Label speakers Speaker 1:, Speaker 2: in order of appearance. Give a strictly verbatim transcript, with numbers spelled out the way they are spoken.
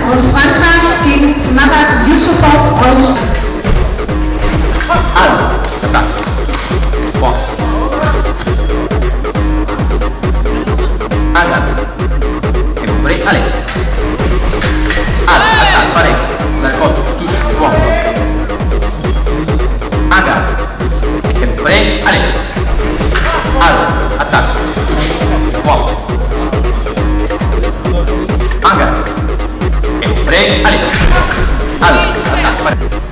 Speaker 1: Osman Khan King Nagat Yusupov Osman.
Speaker 2: Al, attack. One. Agar. Break, Ale. Al, attack, pare. Dal conto, touche, buon. Agar. Break, Ale. Al, attack. Buon. Agar. Break, Ale. Al, attack, pare.